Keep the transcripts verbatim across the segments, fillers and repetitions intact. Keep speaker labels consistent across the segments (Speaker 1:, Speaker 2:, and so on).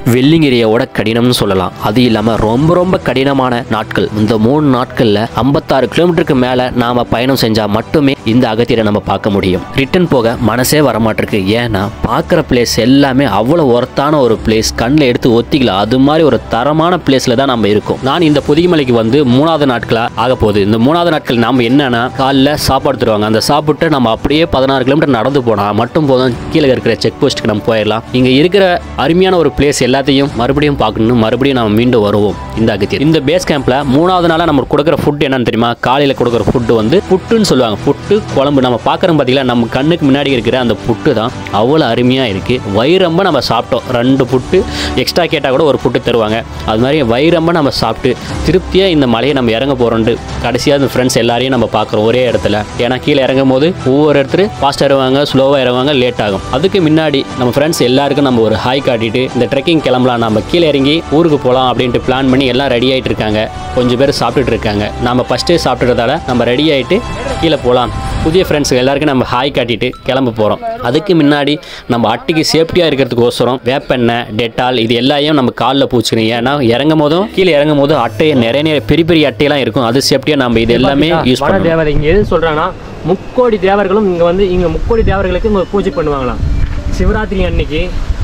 Speaker 1: வெள்ளிங்கிரியோட கடினம்னு சொல்லலாம். அது இல்லாமல் ரொம்ப ரொம்ப கடினமான நாட்கள். இந்த மூணு நாட்களில் ஐம்பத்தாறு கிலோமீட்டருக்கு மேலே நாம் பயணம் செஞ்சால் மட்டுமே இந்த அகத்தியரை நம்ம பார்க்க முடியும். ரிட்டன் போக மனசே வரமாட்டிருக்கு. ஏன்னா பார்க்குற பிளேஸ் எல்லாமே அவ்வளோ ஒர்த்தான ஒரு பிளேஸ், கண்ணில் எடுத்து ஒத்திக்கலாம். அது மாதிரி ஒரு தரமான பிளேஸில் தான் நம்ம இருக்கோம். நான் இந்த பொதிகைமலைக்கு வந்து மூணாவது நாட்களாக ஆக போகுது. இந்த மூணாவது நாட்கள் நாம் என்னன்னா காலைல சாப்பாடு தருவாங்க. அந்த சாப்பிட்டு நம்ம அப்படியே பதினாறு கிலோமீட்டர் நடந்து போனால் மட்டும் போதும் கீழே இருக்கிற செக் போஸ்ட்டுக்கு நம்ம போயிடலாம். இங்கே இருக்கிற அருமையான ஒரு பிளேஸ் எல்லாத்தையும் மறுபடியும் பார்க்கணும். மறுபடியும் நம்ம மீண்டும் வருவோம் இந்த அகத்தியர். இந்த பேஸ் கேம்ப்ல மூணாவது நாளாக நம்ம கொடுக்குற ஃபுட் என்னன்னு தெரியுமா? காலையில் கொடுக்குற ஃபுட்டு வந்து புட்டுன்னு சொல்லுவாங்க. புட்டு குழம்பு நம்ம பார்க்குறோம் பார்த்தீங்களா, நம்ம கண்ணுக்கு முன்னாடி இருக்கிற அந்த புட்டு தான் அவ்வளோ அருமையாக இருக்குது. வயிறம்ப நம்ம சாப்பிட்டோம். ரெண்டு புட்டு எக்ஸ்ட்ரா கேட்டால் கூட ஒரு புட்டு தருவாங்க. அது மாதிரி வயிறம்ப நம்ம சாப்பிட்டு திருப்தியாக இந்த மலையை நம்ம இறங்க போகிறோன்ட்டு கடைசியாக இந்த ஃப்ரெண்ட்ஸ் எல்லாரையும் நம்ம பார்க்குறோம் ஒரே இடத்துல. ஏன்னா கீழே இறங்கும் போது ஒவ்வொரு இடத்துல ஃபாஸ்ட்டாக இறங்குவாங்க, ஸ்லோவாக இறங்குவாங்க, லேட் ஆகும். அதுக்கு முன்னாடி நம்ம ஃப்ரெண்ட்ஸ் எல்லாருக்கும் நம்ம ஒரு ஹாய் காட்டிட்டு இந்த ட்ரெக்கிங் கிளம்பலாம், நம்ம கீழே இறங்கி ஊருக்கு போகலாம் அப்படின்ட்டு பிளான் பண்ணி எல்லாம் ரெடி ஆகிட்டு இருக்காங்க. கொஞ்சம் பேர் சாப்பிட்டுட்டு இருக்காங்க. நம்ம ஃபஸ்ட்டே சாப்பிட்டுறதால நம்ம ரெடி ஆகிட்டு கீழே போகலாம். புதிய ஃப்ரெண்ட்ஸ் எல்லாருக்கும் நம்ம ஹாய் காட்டிட்டு கிளம்ப போகிறோம். அதுக்கு முன்னாடி நம்ம அட்டைக்கு சேஃப்டியாக இருக்கிறதுக்கோசரம் வேப்பெண்ணெய், டெட்டால் இது எல்லாத்தையும் நம்ம காலில் பூச்சிக்கணும். ஏன்னா இறங்கும் போதும் கீழே இறங்கும் போதும் அட்டை நிறைய நிறைய பெரிய பெரிய அட்டையெல்லாம் இருக்கும். அது சேஃப்டியாக நம்ம இது எல்லாமே யூஸ் பண்ண
Speaker 2: தேவை. இங்கே எது சொல்கிறாங்கன்னா முக்கோடி தேவர்களும் இங்கே வந்து இங்கே முக்கோடி தேவர்களுக்கு இங்கே பூஜை பண்ணுவாங்களாம். சிவராத்திரி அன்னைக்கு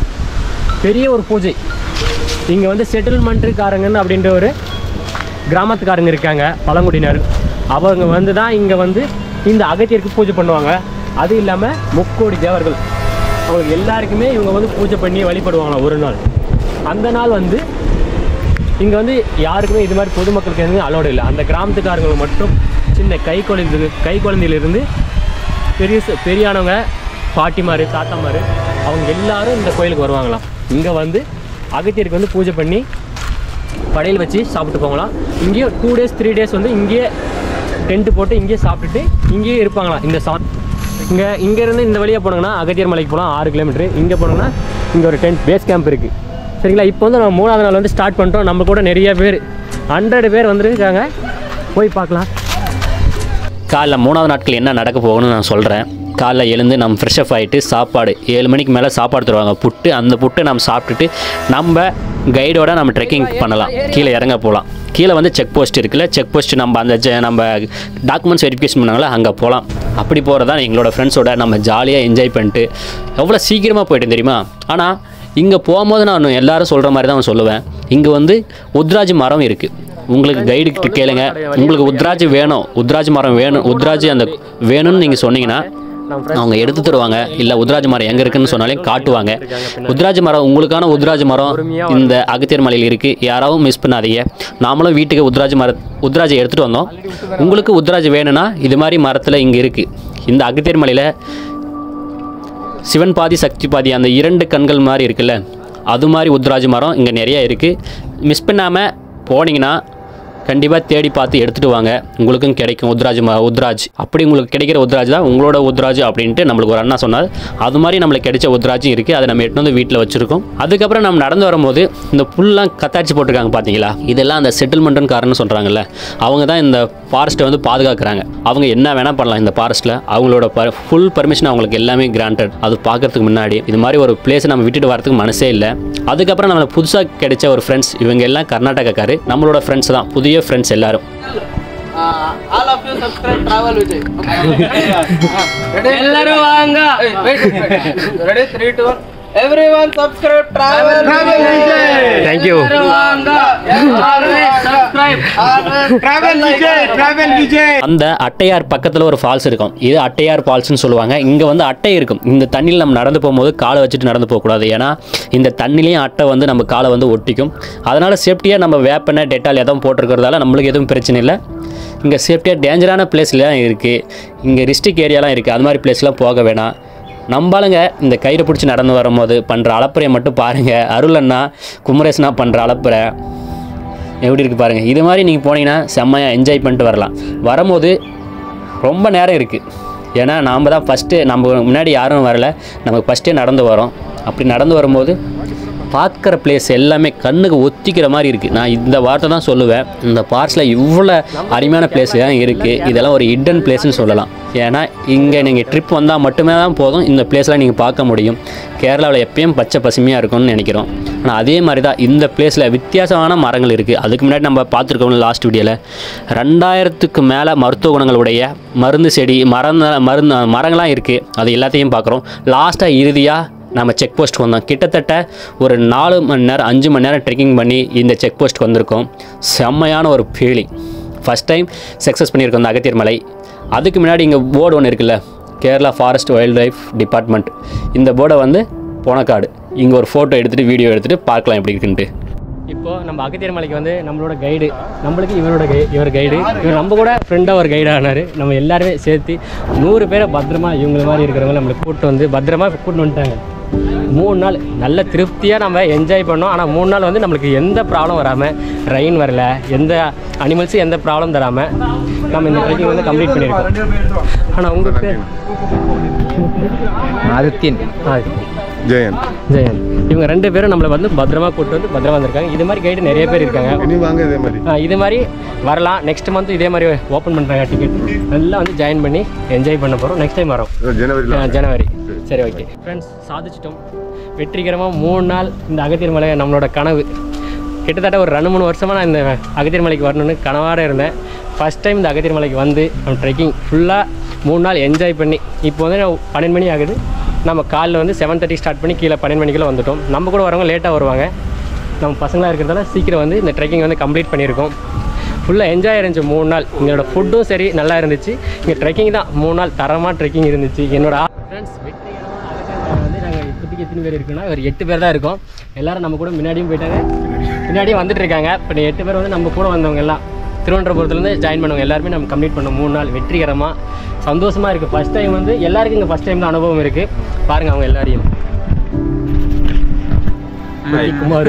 Speaker 2: பெரிய ஒரு பூஜை. இங்கே வந்து செட்டில்மெண்ட்டுக்காரங்கன்னு அப்படின்ற ஒரு கிராமத்துக்காரங்க இருக்காங்க, பழங்குடியினர். அவங்க வந்து தான் இங்கே வந்து இந்த அகத்தியருக்கு பூஜை பண்ணுவாங்க. அது இல்லாமல் முக்கோடி தேவர்கள் அவங்களுக்கு எல்லாருக்குமே இவங்க வந்து பூஜை பண்ணி வழிபடுவாங்களாம் ஒரு நாள். அந்த நாள் வந்து இங்கே வந்து யாருக்குமே இது மாதிரி பொதுமக்களுக்கு எதுவும் அலோடு இல்லை. அந்த கிராமத்துக்காரங்களுக்கு மட்டும் சின்ன கை குழந்தை கை குழந்தையிலிருந்து பெரிய பெரியானவங்க, பாட்டிமார், தாத்தாமார் அவங்க எல்லாரும் இந்த கோயிலுக்கு வருவாங்களாம். இங்கே வந்து அகத்தியருக்கு வந்து பூஜை பண்ணி படையில் வச்சு சாப்பிட்டு போகலாம். இங்கேயே டூ டேஸ் த்ரீ டேஸ் வந்து இங்கேயே டென்ட்டு போட்டு இங்கேயே சாப்பிட்டுட்டு இங்கேயே இருப்பாங்களாம். இந்த சா இங்கே இங்கேருந்து இந்த வழியாக போனோங்கன்னா அகத்தியர் மலைக்கு போகலாம், ஆறு கிலோமீட்டரு. இங்கே போனோங்கன்னா இங்கே ஒரு டென்ட் பேஸ் கேம்ப் இருக்குது. சரிங்களா? இப்போ வந்து நம்ம மூணாவது நாள் வந்து ஸ்டார்ட் பண்ணிட்டோம். நம்ம கூட நிறைய பேர் ஹண்ட்ரட் பேர் வந்துருக்காங்க. போய் பார்க்கலாம்.
Speaker 1: காலைல மூணாவது நாட்கள் என்ன நடக்க போகணும்னு நான் சொல்கிறேன். காலைல எழுந்து நம்ம ஃப்ரெஷ் அப் ஆகிட்டு சாப்பாடு ஏழு மணிக்கு மேலே சாப்பாடு தருவாங்க, புட்டு. அந்த புட்டு நம்ம சாப்பிட்டுட்டு நம்ம கைடோட நம்ம ட்ரெக்கிங் பண்ணலாம், கீழே இறங்க போகலாம். கீழே வந்து செக் போஸ்ட் இருக்குல்ல, செக் போஸ்ட் நம்ம அந்த நம்ம டாக்குமெண்ட்ஸ் வெரிஃபிகேஷன் பண்ணாங்களா அங்கே போகலாம். அப்படி போகிறதா எங்களோட ஃப்ரெண்ட்ஸோட நம்ம ஜாலியாக என்ஜாய் பண்ணிட்டு எவ்வளோ சீக்கிரமாக போய்ட்டேன் தெரியுமா? ஆனால் இங்கே போகும்போது நான் எல்லாரும் சொல்கிற மாதிரி தான் சொல்லுவேன். இங்கே வந்து உத்ராஜ் மரம் இருக்குது. உங்களுக்கு கைடுக்கிட்ட கேளுங்க, உங்களுக்கு உத்ராஜ் வேணும், உத்ராஜ் மரம் வேணும், உத்ராஜ் அந்த வேணும்னு நீங்கள் சொன்னீங்கன்னா அவங்க எடுத்து தருவாங்க. இல்லை உத்ராஜ் மரம் எங்கே இருக்குன்னு சொன்னாலே காட்டுவாங்க. உத்ராஜ் மரம் உங்களுக்கான உத்ராஜ் மரம் இந்த அகத்தியர் மலையில் இருக்குது. யாராவும் மிஸ் பண்ணாதீங்க. நாமளும் வீட்டுக்கு உத்ராஜ் மர உத்ராஜை எடுத்துகிட்டு வந்தோம். உங்களுக்கு உத்ராஜ் வேணும்னா இது மாதிரி மரத்தில் இங்கே இருக்குது. இந்த அகத்தியர் மலையில் சிவன் பாதி சக்தி பாதி அந்த இரண்டு கண்கள் மாதிரி இருக்குல்ல, அது மாதிரி உத்ராஜ் மரம் இங்கே நிறையா இருக்குது. மிஸ் பண்ணாமல் போனீங்கன்னா கண்டிப்பாக தேடி பார்த்து எடுத்துகிட்டு வாங்க. உங்களுக்கும் கிடைக்கும் உத்ராஜ் ம உத்ராஜ் அப்படி உங்களுக்கு கிடைக்கிற உத்ராஜ் தான் உங்களோட உத்ராஜ் அப்படின்ட்டு நம்மளுக்கு ஒரு அண்ணா சொன்னார். அது மாதிரி நம்மளுக்கு கிடைச்ச உத்ராஜும் இருக்குது. அதை நம்ம எட்டு வந்து வீட்டில் வச்சுருக்கோம். அதுக்கப்புறம் நம்ம நடந்து வரும்போது இந்த புல்லாம் கத்தாச்சி போட்டிருக்காங்க பார்த்தீங்களா, இதெல்லாம் அந்த செட்டில்மெண்ட்டுன்னு காரணம்னு சொல்கிறாங்கல்ல, அவங்க தான் இந்த ஃபாரஸ்ட்டை வந்து பாதுகாக்கிறாங்க. அவங்க என்ன வேணால் பண்ணலாம் இந்த ஃபாரஸ்ட்டில். அவங்களோட ப ஃபுல் பர்மிஷன் அவங்களுக்கு எல்லாமே கிராண்டட். அது பார்க்குறதுக்கு முன்னாடி இது மாதிரி ஒரு பிளேஸை நம்ம விட்டுட்டு வரதுக்கு மனசே இல்லை. அதுக்கப்புறம் நம்மளுக்கு புதுசாக கிடைச்ச ஒரு ஃப்ரெண்ட்ஸ், இவங்க எல்லாம் கர்நாடகாக்காரு, நம்மளோட ஃப்ரெண்ட்ஸ் தான், புதிய ஃப்ரெண்ட்ஸ் எல்லாரும்.
Speaker 3: all of you subscribe travel vijay ellaru vaanga ready three two one everyone subscribe travel vijay
Speaker 1: thank you
Speaker 3: vaanga subscribe travel vijay travel vijay.
Speaker 1: அந்த அட்டையார் பக்கத்தில் ஒரு ஃபால்ஸ் இருக்கும். இது அட்டையார் ஃபால்ஸ்னு சொல்லுவாங்க. இங்கே வந்து அட்டை இருக்கும். இந்த தண்ணியில் நம்ம நடந்து போகும்போது காலை வச்சுட்டு நடந்து போகக்கூடாது. ஏன்னா இந்த தண்ணிலையும் அட்டை வந்து நம்ம காலை வந்து ஒட்டிக்கும். அதனால் சேஃப்டியாக நம்ம வேப்பெண்ணெய், டெட்டால் எதுவும் போட்டிருக்கிறதால நம்மளுக்கு எதுவும் பிரச்சனை இல்லை. இங்கே சேஃப்டியாக டேஞ்சரான பிளேஸ்லாம் இருக்குது. இங்கே ரிஸ்ட்ரிக் ஏரியாலாம் இருக்குது. அது மாதிரி பிளேஸ்லாம் போக வேணாம். நம்பாளுங்க இந்த கயிறு பிடிச்சி நடந்து வரும்போது பண்ணுற அளப்பறையை மட்டும் பாருங்கள். அருள் அண்ணா, குமரேசனா பண்ணுற அளப்பறை எப்படி இருக்குது பாருங்கள். இது மாதிரி நீங்கள் போனீங்கன்னா செம்மையாக என்ஜாய் பண்ணிட்டு வரலாம். வரும்போது ரொம்ப நேரம் இருக்குது. ஏன்னா நாம் தான் ஃபஸ்ட்டு, நம்ம முன்னாடி யாரும் வரலை, நமக்கு ஃபஸ்ட்டே நடந்து வரோம். அப்படி நடந்து வரும்போது பார்க்குற பிளேஸ் எல்லாமே கண்ணுக்கு ஒத்திக்கிற மாதிரி இருக்குது. நான் இந்த வார்த்தை தான் சொல்லுவேன். இந்த பார்க்ஸில் இவ்வளோ அருமையான பிளேஸ் தான் இருக்குது. இதெல்லாம் ஒரு ஹிடன் பிளேஸ்னு சொல்லலாம். ஏன்னா இங்கே நீங்கள் ட்ரிப் வந்தால் மட்டுமே தான் போதும் இந்த பிளேஸ்லாம் நீங்கள் பார்க்க முடியும். கேரளாவில் எப்பயும் பச்சை பசுமையாக இருக்கும்னு நினைக்கிறோம். ஆனால் அதே மாதிரி தான் இந்த பிளேஸில் வித்தியாசமான மரங்கள் இருக்குது. அதுக்கு முன்னாடி நம்ம பார்த்துருக்கோம் லாஸ்ட் வீடியோவில் ரெண்டாயிரத்துக்கு மேலே மருத்துவ குணங்களுடைய மருந்து செடி மரம் மருந்து மரங்கள்லாம் இருக்குது. அது எல்லாத்தையும் பார்க்குறோம். லாஸ்ட்டாக இறுதியாக நம்ம செக் போஸ்ட்டுக்கு வந்தோம். கிட்டத்தட்ட ஒரு நாலு மணி நேரம் அஞ்சு மணி நேரம் ட்ரெக்கிங் பண்ணி இந்த செக் போஸ்ட்டுக்கு வந்திருக்கோம். செம்மையான ஒரு ஃபீலிங். ஃபஸ்ட் டைம் சக்ஸஸ் பண்ணியிருக்கோம் இந்த அகத்தியர் மலை. அதுக்கு முன்னாடி இங்கே போர்டு ஒன்று இருக்குல்ல, Kerala forest wildlife department. இந்த போர்டை வந்து போனக்காடு. இங்கே ஒரு ஃபோட்டோ எடுத்துகிட்டு வீடியோ எடுத்துகிட்டு பார்க்கலாம் எப்படி இருக்குன்ட்டு.
Speaker 2: இப்போது நம்ம அகத்தியர் மலைக்கு வந்து நம்மளோட கைடு, நம்மளுக்கு இவரோட கை இவர் கைடு இவர் நம்ம கூட ஃப்ரெண்டாக ஒரு கைடாக ஆனார். நம்ம எல்லாருமே சேர்த்து நூறு பேரை பத்திரமா இவங்க மாதிரி இருக்கிறவங்க நம்மளுக்கு கூப்பிட்டு வந்து பத்திரமா கூப்பிட்டு வந்துட்டாங்க. மூணு நாள் நல்ல திருப்தியாக நம்ம என்ஜாய் பண்ணோம். ஆனால் மூணு நாள் வந்து நம்மளுக்கு எந்த ப்ராப்ளம் வராமல், ரெயின் வரல, எந்த அனிமல்ஸும் எந்த ப்ராப்ளம் தராமல் நம்ம இந்த ட்ரெக்கிங் வந்து கம்ப்ளீட் பண்ணியிருக்கோம். ஆனால் உங்களுக்கு
Speaker 3: ஆதித்யன்
Speaker 4: ஜெயன்
Speaker 2: ஜெயன் இவங்க ரெண்டு பேரும் நம்மளை வந்து பத்திரமா கூப்பிட்டு வந்து பத்திரமா வந்திருக்காங்க. இது மாதிரி கைடு நிறைய பேர் இருக்காங்க.
Speaker 4: இனி வாங்க இதே மாதிரி
Speaker 2: இது மாதிரி வரலாம். நெக்ஸ்ட் மந்த் இதே மாதிரி ஓப்பன் பண்ணுறாங்க டிக்கெட். நல்லா வந்து ஜாயின் பண்ணி என்ஜாய் பண்ண போகிறோம். நெக்ஸ்ட் டைம் வரோம்
Speaker 4: ஜனவரி
Speaker 2: ஜனவரி சரி ஓகே ஃப்ரெண்ட்ஸ், சாதிச்சிட்டோம் வெற்றிகரமாக. மூணு நாள் இந்த அகத்தியர் மலை நம்மளோட கனவு. கிட்டத்தட்ட ஒரு ரெண்டு மூணு வருஷமாக நான் இந்த அகத்தியர் மலைக்கு வரணும்னு கனவாட இருந்தேன். ஃபஸ்ட் டைம் இந்த அகத்தியர் மலைக்கு வந்து நம்ம ட்ரெக்கிங் ஃபுல்லாக மூணு நாள் என்ஜாய் பண்ணி இப்போ வந்து பன்னெண்டு மணி ஆகுது. நம்ம காலையில் வந்து செவன் தேர்ட்டி ஸ்டார்ட் பண்ணி கீழே பன்னெண்டு மணிக்குள்ளே வந்துட்டோம். நம்ம கூட வரவங்க லேட்டாக வருவாங்க. நம்ம பசங்களாக இருக்கிறதால சீக்கிரம் வந்து இந்த ட்ரெக்கிங் வந்து கம்ப்ளீட் பண்ணியிருக்கோம். ஃபுல்லாக என்ஜாய் இருந்துச்சு மூணு நாள். எங்களோட ஃபுட்டும் சரி நல்லா இருந்துச்சு. இங்கே ட்ரெக்கிங் தான் மூணு நாள் தரமாக ட்ரெக்கிங் இருந்துச்சு. என்னோட ஃப்ரெண்ட்ஸ் வெற்றிகரமாக அகத்தியர் வந்து நாங்கள் இப்போதைக்கு எத்தனை பேர் இருக்குன்னா ஒரு எட்டு பேர் தான் இருக்கோம். எல்லோரும் நம்ம கூட முன்னாடியும் போயிட்டாங்க, முன்னாடியும் வந்துட்டு இருக்காங்க. இப்போ எட்டு பேர் வந்து நம்ம கூட வந்தவங்க எல்லாம் திருவனந்தபுரத்துலேருந்து ஜாயின் பண்ணுவாங்க. எல்லாருமே நம்ம கம்ப்ளீட் பண்ணோம் மூணு நாள் வெற்றிகரமாக. சந்தோஷமாக இருக்குது. ஃபஸ்ட் டைம் வந்து எல்லாருக்கும் இங்கே ஃபஸ்ட் டைம் தான் அனுபவம் இருக்குது. பாருங்கள் அவங்க எல்லாரையும். Kumar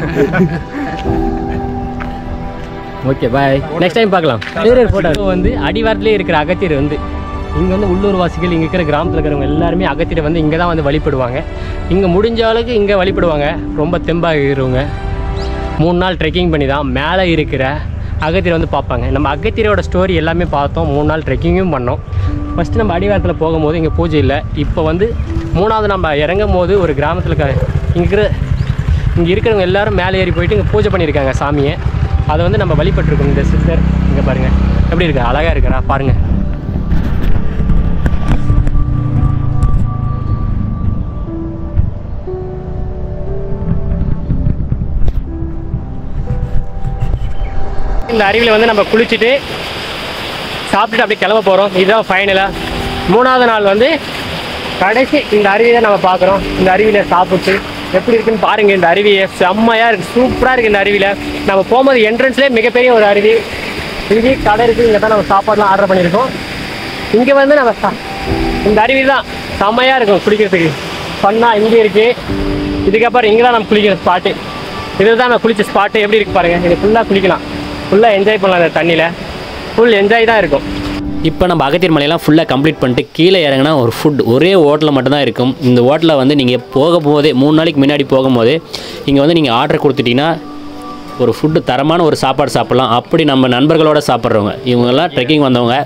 Speaker 2: okay bye, next time பார்க்கலாம். வேறு ஃபோட்டோ வந்து அடிவாரத்துலேயே இருக்கிற அகத்தியர் வந்து இங்கே வந்து உள்ளூர் வாசிகள் இங்கே இருக்கிற கிராமத்தில் இருக்கிறவங்க எல்லாருமே அகத்தியரை வந்து இங்கே தான் வந்து வழிபடுவாங்க. இங்கே முடிஞ்ச அளவுக்கு இங்கே வழிபடுவாங்க. ரொம்ப தெம்பாக இருக்கிறவங்க மூணு நாள் ட்ரெக்கிங் பண்ணி தான் மேலே இருக்கிற அகத்தியரை வந்து பார்ப்பாங்க. நம்ம அகத்தியரோட ஸ்டோரி எல்லாமே பார்த்தோம். மூணு நாள் ட்ரெக்கிங்கும் பண்ணோம். ஃபஸ்ட்டு நம்ம அடிவாரத்தில் போகும்போது இங்கே பூஜை இல்லை. இப்போ வந்து மூணாவது நம்ம இறங்கும் போது ஒரு கிராமத்தில் இங்கே இருக்கிற இங்கே இருக்கிறவங்க எல்லோரும் மேலே ஏறி போயிட்டு இங்கே பூஜை பண்ணியிருக்காங்க சாமியை. அதை வந்து நம்ம வழிபட்டுருக்கோம். இந்த சிஸ்டர் இங்கே பாருங்கள் எப்படி இருக்கா, அழகாக இருக்கிறா பாருங்கள். இந்த அருவியில் வந்து நம்ம குளிச்சுட்டு சாப்பிட்டுட்டு அப்படியே கிளம்ப போகிறோம். இதுதான் ஃபைனலாக மூணாவது நாள் வந்து கடைசி இந்த அருவியை நம்ம பார்க்குறோம். இந்த அருவியில் சாப்பிட்டு எப்படி இருக்குன்னு பாருங்கள். இந்த அருவியை செம்மையாக இருக்குது, சூப்பராக இருக்குது. இந்த அருவியில் நம்ம போகும்போது என்ட்ரன்ஸ்லேயே மிகப்பெரிய ஒரு அருவி. இங்கே கடை இருக்குது. இங்கே தான் நம்ம சாப்பாடுலாம் ஆர்டர் பண்ணியிருக்கோம். இங்கே வந்து நம்ம சா இந்த அருவி தான் செம்மையாக இருக்கும் குளிக்கிறதுக்கு. ஃபன்னாக இங்கே இருக்குது. இதுக்கப்புறம் இங்கே தான் நம்ம குளிக்கிற ஸ்பாட்டு. இதில் தான் நம்ம குளிச்ச ஸ்பாட்டு. எப்படி இருக்குது பாருங்கள். இது ஃபுல்லாக குளிக்கலாம், ஃபுல்லாக என்ஜாய் பண்ணலாம். அந்த தண்ணியில் ஃபுல் என்ஜாய் தான் இருக்கும்.
Speaker 1: இப்போ நம்ம அகத்தியர் மலையெல்லாம் ஃபுல்லாக கம்ப்ளீட் பண்ணிட்டு கீழே இறங்கினா ஒரு ஃபுட் ஒரே ஹோட்டலில் மட்டும்தான் இருக்கும். இந்த ஹோட்டலில் வந்து நீங்கள் போகும்போதே மூணு நாளைக்கு முன்னாடி போகும்போதே இங்கே வந்து நீங்கள் ஆர்டர் கொடுத்துட்டிங்கன்னா ஒரு ஃபுட்டு தரமான ஒரு சாப்பாடு சாப்பிட்லாம். அப்படி நம்ம நண்பர்களோடு சாப்பிட்றவங்க இவங்கெல்லாம் ட்ரெக்கிங் வந்தவங்க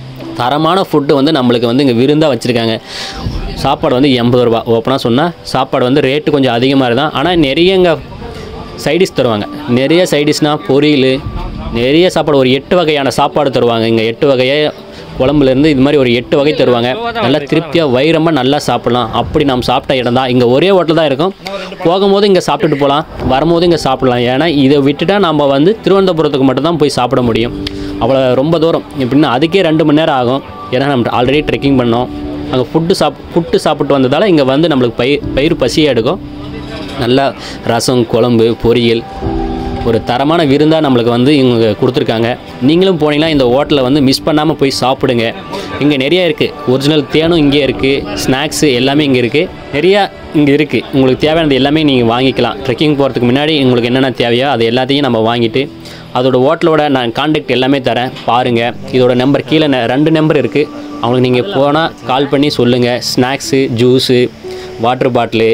Speaker 1: தரமான ஃபுட்டு வந்து நம்மளுக்கு வந்து இங்கே விருந்தாக வச்சுருக்காங்க. சாப்பாடு வந்து எண்பது ரூபா ஓப்பனாக சொன்னால் சாப்பாடு வந்து ரேட்டு கொஞ்சம் அதிகமாக இருந்தால், ஆனால் நிறைய இங்கே சைடிஷ் தருவாங்க. நிறைய சைடிஷ்னால் பொரியல், நிறைய சாப்பாடு, ஒரு எட்டு வகையான சாப்பாடு தருவாங்க. இங்கே எட்டு வகையை குழம்புலேருந்து இது மாதிரி ஒரு எட்டு வகை தருவாங்க. நல்லா திருப்தியாக வைரமாக நல்லா சாப்பிட்லாம். அப்படி நம்ம சாப்பிட்ட இடம் தான். இங்கே ஒரே ஹோட்டல் தான் இருக்கும். போகும்போது இங்கே சாப்பிட்டுட்டு போகலாம், வரும்போது இங்கே சாப்பிட்லாம். ஏன்னா இதை விட்டுட்டா நம்ம வந்து திருவனந்தபுரத்துக்கு மட்டும்தான் போய் சாப்பிட முடியும். அவ்வளோ ரொம்ப தூரம் எப்படின்னா அதுக்கே ரெண்டு மணி நேரம் ஆகும். ஏன்னா நம்ம ஆல்ரெடி ட்ரெக்கிங் பண்ணோம். அங்கே ஃபுட்டு சாப் ஃபுட்டு சாப்பிட்டு வந்ததால் இங்கே வந்து நம்மளுக்கு பயிர் பயிர் பசியாக எடுக்கும். நல்லா ரசம், குழம்பு, பொரியல், ஒரு தரமான விருந்தாக நம்மளுக்கு வந்து இவங்க கொடுத்துருக்காங்க. நீங்களும் போனீங்கன்னா இந்த ஹோட்டலில் வந்து மிஸ் பண்ணாமல் போய் சாப்பிடுங்க. இங்கே நிறைய இருக்குது. ஒரிஜினல் தேனும் இங்கே இருக்குது, ஸ்நாக்ஸு எல்லாமே இங்கே இருக்குது. நிறையா இங்கே இருக்குது. உங்களுக்கு தேவையானது எல்லாமே நீங்கள் வாங்கிக்கலாம். ட்ரெக்கிங் போகிறதுக்கு முன்னாடி உங்களுக்கு என்னென்ன தேவையோ அது எல்லாத்தையும் நம்ம வாங்கிட்டு அதோட ஹோட்டலோட நான் கான்டாக்ட் எல்லாமே தரேன் பாருங்கள். இதோட நம்பர் கீழே ரெண்டு நம்பர் இருக்குது. அவங்களுக்கு நீங்கள் போனால் கால் பண்ணி சொல்லுங்கள். ஸ்நாக்ஸு, ஜூஸு, வாட்டர் பாட்டிலு,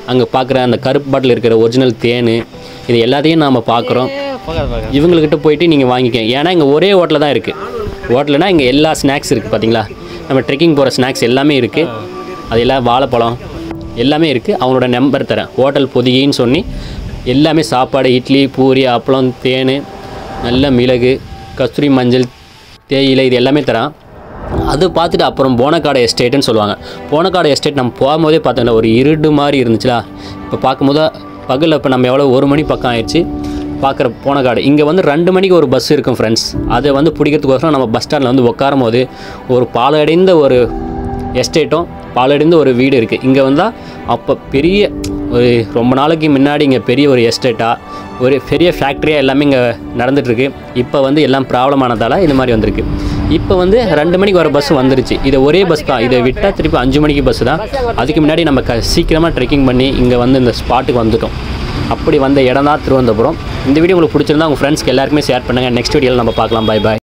Speaker 1: அங்கே பார்க்குற அந்த கருப்பு பாட்டில் இருக்கிற ஒரிஜினல் தேன் இது எல்லாத்தையும் நாம் பார்க்குறோம். இவங்கக்கிட்ட போயிட்டு நீங்கள் வாங்கிக்கங்க. ஏன்னா இங்கே ஒரே ஹோட்டலில் தான் இருக்குது. ஹோட்டல்னால் இங்கே எல்லா ஸ்நாக்ஸ் இருக்குது பார்த்தீங்களா, நம்ம ட்ரெக்கிங் போகிற ஸ்நாக்ஸ் எல்லாமே இருக்குது. அது எல்லாம் வாழைப்பழம் எல்லாமே இருக்குது. அவங்களோட நம்பர் தரேன். ஹோட்டல் பொதிகைன்னு சொல்லி எல்லாமே சாப்பாடு, இட்லி, பூரி, அப்பளம், தேன், நல்ல மிளகு, கஸ்தூரி மஞ்சள், தேயிலை இது எல்லாமே தரான். அது பார்த்துட்டு அப்புறம் போனக்காடு எஸ்டேட்டுன்னு சொல்லுவாங்க. போனக்காடு எஸ்டேட் நம்ம போகும்போதே பார்த்தோம்ல ஒரு இருடு மாதிரி இருந்துச்சுலா. இப்போ பார்க்கும்போது பகலில் இப்போ நம்ம எவ்வளோ ஒரு மணி பக்கம் ஆயிடுச்சு பார்க்குற போனக்காடு. இங்கே வந்து ரெண்டு மணிக்கு ஒரு பஸ் இருக்கும் ஃப்ரெண்ட்ஸ். அதை வந்து பிடிக்கிறதுக்கோசரம் நம்ம பஸ் ஸ்டாண்டில் வந்து உட்காரும் போது ஒரு பாலடைந்த ஒரு எஸ்டேட்டும் பாலடைந்த ஒரு வீடு இருக்குது. இங்கே வந்தால் அப்போ பெரிய ஒரு ரொம்ப நாளைக்கு முன்னாடி இங்கே பெரிய ஒரு எஸ்டேட்டாக ஒரு பெரிய ஃபேக்ட்ரியாக எல்லாமே இங்கே நடந்துகிட்ருக்கு. இப்போ வந்து எல்லாம் ப்ராப்ளம் ஆனதால் இந்த மாதிரி வந்திருக்கு. இப்போ வந்து ரெண்டு மணிக்கு வர பஸ் வந்துருச்சு. இது ஒரே பஸ் தான். இதை விட்டால் திருப்பி அஞ்சு மணிக்கு பஸ் தான். அதுக்கு முன்னாடி நம்ம க சீக்கிரமாக ட்ரெக்கிங் பண்ணி இங்கே வந்து இந்த ஸ்பாட்டுக்கு வந்துட்டோம். அப்படி வந்த இடம் தான் திருவனந்தபுரம். இந்த வீடியோ உங்களுக்கு பிடிச்சிருந்தா உங்கள் ஃப்ரெண்ட்ஸ்க்கு எல்லாருக்குமே ஷேர் பண்ணுங்கள். நெக்ஸ்ட் வீடியோவில் நம்ம பார்க்கலாம். பை பாய்.